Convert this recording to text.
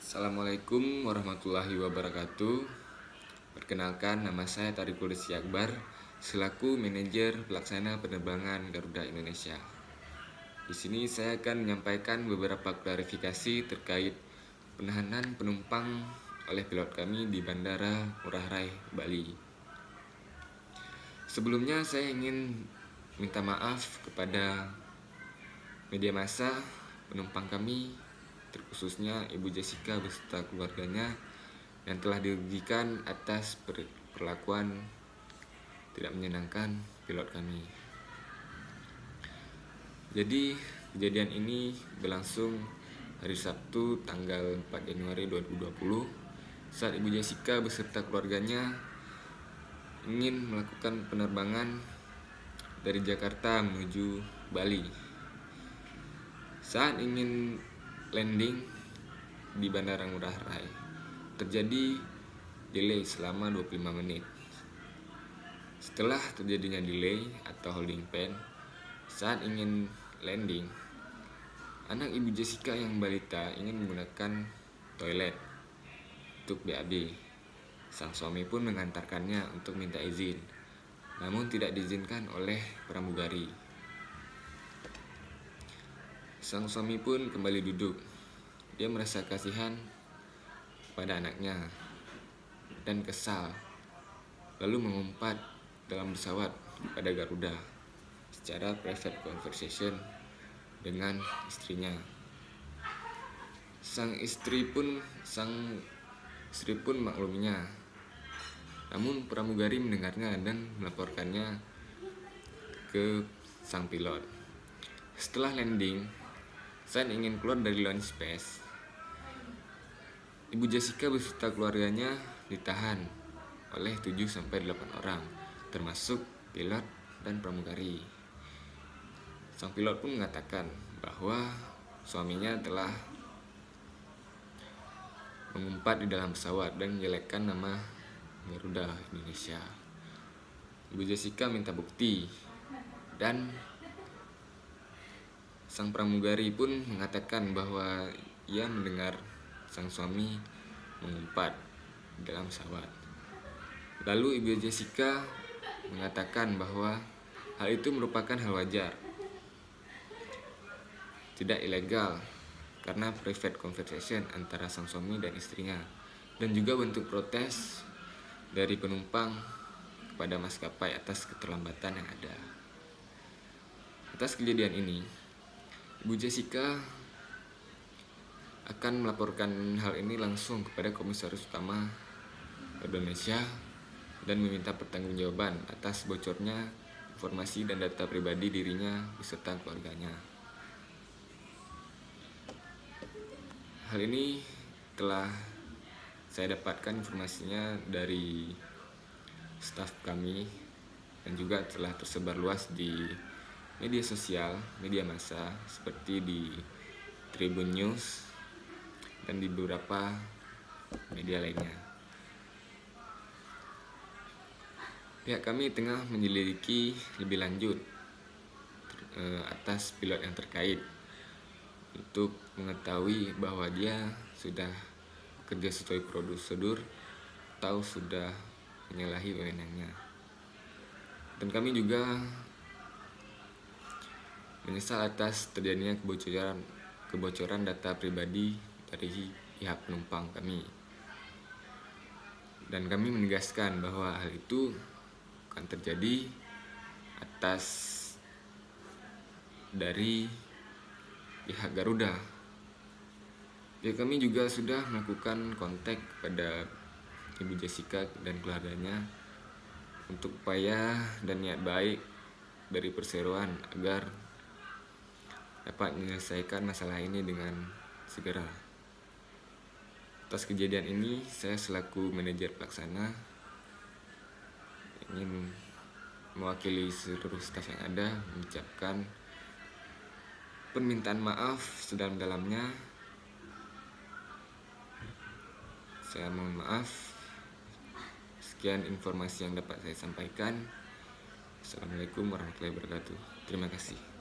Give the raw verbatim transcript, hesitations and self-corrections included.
Assalamualaikum warahmatullahi wabarakatuh. Perkenalkan, nama saya Tariqul Rizky Akbar selaku manajer pelaksana penerbangan Garuda Indonesia. Di sini saya akan menyampaikan beberapa klarifikasi terkait penahanan penumpang oleh pilot kami di Bandara Ngurah Rai, Bali. Sebelumnya saya ingin minta maaf kepada media massa, penumpang kami, terkhususnya Ibu Jessica beserta keluarganya yang telah dirugikan atas perlakuan tidak menyenangkan pilot kami. Jadi kejadian ini berlangsung hari Sabtu tanggal empat Januari dua ribu dua puluh saat Ibu Jessica beserta keluarganya ingin melakukan penerbangan dari Jakarta menuju Bali. Saat ingin landing di Bandara Ngurah Rai, terjadi delay selama dua puluh lima menit. Setelah terjadinya delay atau holding pen, saat ingin landing, anak Ibu Jessica yang balita ingin menggunakan toilet untuk B A B. Sang suami pun mengantarkannya untuk minta izin, namun tidak diizinkan oleh pramugari. Sang suami pun kembali duduk. Dia merasa kasihan pada anaknya dan kesal, lalu mengumpat dalam pesawat pada Garuda secara private conversation dengan istrinya. Sang istri pun sang istri pun makluminya. Namun pramugari mendengarnya dan melaporkannya ke sang pilot. Setelah landing, saat ingin keluar dari lounge space, Ibu Jessica beserta keluarganya ditahan oleh tujuh sampai delapan orang, termasuk pilot dan pramugari. Sang pilot pun mengatakan bahwa suaminya telah mengumpat di dalam pesawat dan menjelekkan nama Garuda Indonesia. Ibu Jessica minta bukti dan sang pramugari pun mengatakan bahwa ia mendengar sang suami mengumpat di dalam pesawat. Lalu Ibu Jessica mengatakan bahwa hal itu merupakan hal wajar, tidak ilegal, karena private conversation antara sang suami dan istrinya, dan juga bentuk protes dari penumpang kepada maskapai atas keterlambatan yang ada. Atas kejadian ini, Ibu Jessica akan melaporkan hal ini langsung kepada Komisaris Utama Indonesia dan meminta pertanggungjawaban atas bocornya informasi dan data pribadi dirinya beserta keluarganya. Hal ini telah saya dapatkan informasinya dari staf kami dan juga telah tersebar luas di media sosial, media massa seperti di Tribun News dan di beberapa media lainnya. Pihak kami tengah menyelidiki lebih lanjut eh, atas pilot yang terkait untuk mengetahui bahwa dia sudah bekerja sesuai prosedur atau sudah menyalahi wewenangnya. Dan kami juga menyesal atas terjadinya kebocoran kebocoran data pribadi dari pihak penumpang kami. Dan kami menegaskan bahwa hal itu akan terjadi atas dari pihak Garuda. Ya, kami juga sudah melakukan kontak kepada Ibu Jessica dan keluarganya untuk upaya dan niat baik dari perseroan agar dapat menyelesaikan masalah ini dengan segera. Atas kejadian ini, saya selaku manajer pelaksana ingin mewakili seluruh staf yang ada mengucapkan permintaan maaf sedalam-dalamnya. Saya mohon maaf. Sekian informasi yang dapat saya sampaikan. Assalamualaikum warahmatullahi wabarakatuh. Terima kasih.